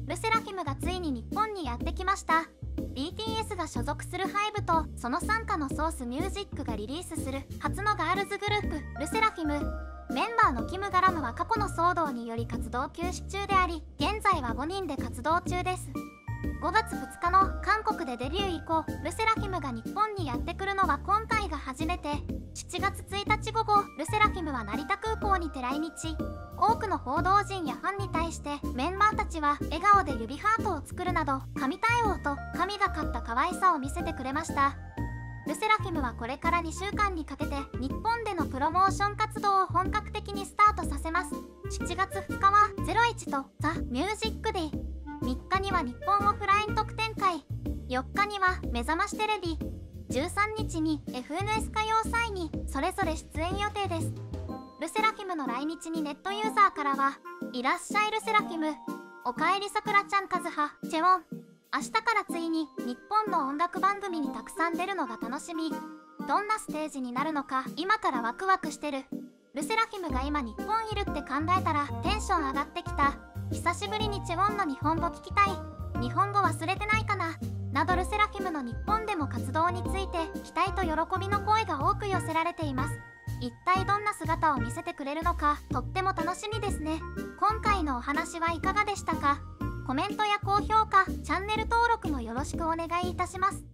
ルセラフィムがついに日本にやってきました。 BTS が所属するHYBEとその傘下のソースミュージックがリリースする初のガールズグループルセラフィム。メンバーのキム・ガラムは過去の騒動により活動休止中であり、現在は5人で活動中です。5月2日の韓国でデビュー以降、ルセラフィムが日本にやってくるのは今回が初めて。7月1日午後、ルセラフィムは成田空港にて来日。多くの報道陣やファンに対してメンバーたちは笑顔で指ハートを作るなど、神対応と神がかった可愛さを見せてくれました。ルセラフィムはこれから2週間にかけて日本でのプロモーション活動を本格的にスタートさせます。7月2日は01とザ・ミュージックデイ、3日には日本オフライン特典会、4日には目覚ましテレビ、13日に FNS 歌謡祭にそれぞれ出演予定です。ルセラフィムの来日にネットユーザーからは、いらっしゃいルセラフィム、おかえりさくらちゃんカズハ、チェウォン、明日からついに日本の音楽番組にたくさん出るのが楽しみ、どんなステージになるのか今からワクワクしてる、ルセラフィムが今日本いるって考えたらテンション上がってきた、久しぶりにチェウォンの日本語聞きたい、日本語忘れてないかななど、ルセラフィムの日本でも活動について期待と喜びの声が多く寄せられています。一体どんな姿を見せてくれるのかとっても楽しみですね。今回のお話はいかがでしたか？コメントや高評価、チャンネル登録もよろしくお願いいたします。